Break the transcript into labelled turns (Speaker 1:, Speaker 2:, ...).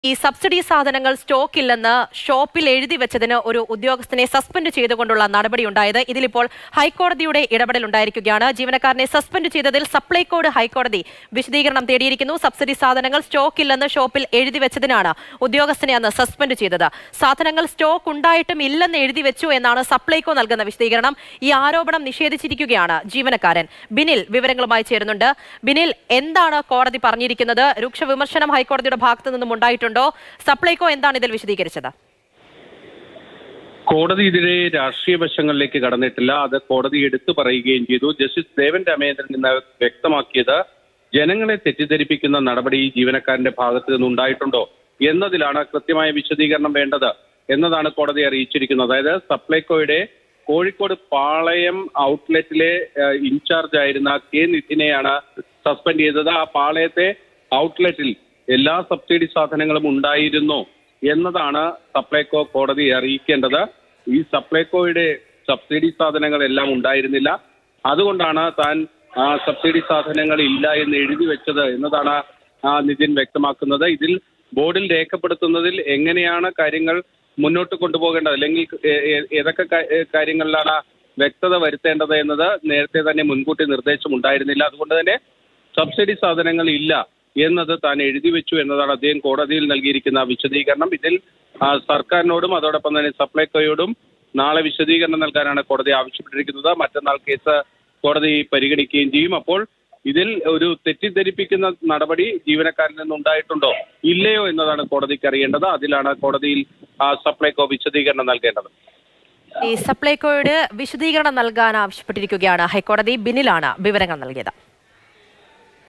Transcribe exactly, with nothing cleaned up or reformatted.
Speaker 1: ഈ സബ്സിഡി സാധനങ്ങൾ സ്റ്റോക്കില്ലെന്ന് ഷോപ്പിൽ എഴുതി വെച്ചതിന് ഒരു ഉദ്യോഗസ്ഥനെ സസ്പെൻഡ് ചെയ്തുകൊണ്ടുള്ള നടപടി ഉണ്ടായത്. ഇതിലിപ്പോൾ ഹൈക്കോടതിയുടെ ഇടപെടൽ ഉണ്ടായിരിക്കുകയാണ്. ജീവനക്കാരനെ സസ്പെൻഡ് ചെയ്തതിൽ സപ്ലൈകോട് ഹൈക്കോടതി വിശദീകരണം തേടിയിരിക്കുന്നു. സബ്സിഡി സാധനങ്ങൾ സ്റ്റോക്കില്ലെന്ന് ഷോപ്പിൽ എഴുതി വെച്ചതിനാണ് ഉദ്യോഗസ്ഥനെ അന്ന് സസ്പെൻഡ് ചെയ്തത്. സാധനങ്ങൾ സ്റ്റോക്ക് ഉണ്ടായിട്ടും ഇല്ലെന്ന് എഴുതി വെച്ചു എന്നാണ് സപ്ലൈകോ നൽകുന്ന വിശദീകരണം. ഈ ആരോപണം നിഷേധിച്ചിരിക്കുകയാണ് ജീവനക്കാരൻ. ബിനിൽ വിവരങ്ങളുമായി ചേരുന്നുണ്ട്. ബിനിൽ, എന്താണ് കോടതി പറഞ്ഞിരിക്കുന്നത്? രൂക്ഷ വിമർശനം ഹൈക്കോടതിയുടെ ഭാഗത്തു നിന്നും ഉണ്ടായിട്ടുണ്ട്. സപ്ലൈകോ എന്താണ് ഇതിൽ വിശദീകരിച്ചത്?
Speaker 2: കോടതി ഇതിലെ രാഷ്ട്രീയ വശങ്ങളിലേക്ക് കടന്നിട്ടില്ല. അത് കോടതി എടുത്തു പറയുകയും ചെയ്തു. ജസ്റ്റിസ് ദേവൻ രാമേന്ദ്രൻ ഇന്ന് വ്യക്തമാക്കിയത് ജനങ്ങളെ തെറ്റിദ്ധരിപ്പിക്കുന്ന നടപടി ജീവനക്കാരന്റെ ഭാഗത്ത് നിന്നുണ്ടായിട്ടുണ്ടോ എന്നതിലാണ് കൃത്യമായ വിശദീകരണം വേണ്ടത് എന്നതാണ് കോടതി അറിയിച്ചിരിക്കുന്നത്. അതായത് സപ്ലൈകോയുടെ കോഴിക്കോട് പാളയം ഔട്ട്ലെറ്റിലെ ഇൻചാർജ് ആയിരുന്ന കെ നിതിനെയാണ് സസ്പെൻഡ് ചെയ്തത്. ആ പാളയത്തെ ഔട്ട്ലെറ്റിൽ എല്ലാ സബ്സിഡി സാധനങ്ങളും ഉണ്ടായിരുന്നു എന്നതാണ് സപ്ലൈകോ കോടതിയെ അറിയിക്കേണ്ടത്. ഈ സപ്ലൈകോയുടെ സബ്സിഡി സാധനങ്ങൾ എല്ലാം ഉണ്ടായിരുന്നില്ല. അതുകൊണ്ടാണ് താൻ ആ സബ്സിഡി സാധനങ്ങൾ ഇല്ല എന്ന് എഴുതി വെച്ചത് എന്നതാണ് ആ നിതിൻ വ്യക്തമാക്കുന്നത്. ഇതിൽ ബോർഡിൽ രേഖപ്പെടുത്തുന്നതിൽ എങ്ങനെയാണ് കാര്യങ്ങൾ മുന്നോട്ട് കൊണ്ടുപോകേണ്ടത്, അല്ലെങ്കിൽ ഏതൊക്കെ കാര്യങ്ങളിലാണ് വ്യക്തത വരുത്തേണ്ടത് എന്നത് നേരത്തെ തന്നെ മുൻകൂട്ടി നിർദ്ദേശം ഉണ്ടായിരുന്നില്ല. അതുകൊണ്ട് തന്നെ സബ്സിഡി സാധനങ്ങൾ ഇല്ല എന്നത് താൻ എഴുതി വെച്ചു എന്നതാണ് അദ്ദേഹം കോടതിയിൽ നൽകിയിരിക്കുന്ന വിശദീകരണം. ഇതിൽ സർക്കാരിനോടും അതോടൊപ്പം തന്നെ സപ്ലൈകോയോടും നാളെ വിശദീകരണം നൽകാനാണ് കോടതി ആവശ്യപ്പെട്ടിരിക്കുന്നത്. മറ്റന്നാൾ കേസ് കോടതി പരിഗണിക്കുകയും ചെയ്യും. അപ്പോൾ ഇതിൽ ഒരു തെറ്റിദ്ധരിപ്പിക്കുന്ന നടപടി ജീവനക്കാരിൽ നിന്നുണ്ടായിട്ടുണ്ടോ ഇല്ലയോ എന്നതാണ് കോടതിക്ക് അറിയേണ്ടത്. അതിലാണ് കോടതിയിൽ സപ്ലൈകോ വിശദീകരണം നൽകേണ്ടത്.
Speaker 1: ഈ സപ്ലൈകോയുടെ വിശദീകരണം നൽകാൻ ആവശ്യപ്പെട്ടിരിക്കുകയാണ് ഹൈക്കോടതി. ബിനിലാണ് വിവരങ്ങൾ നൽകിയത്.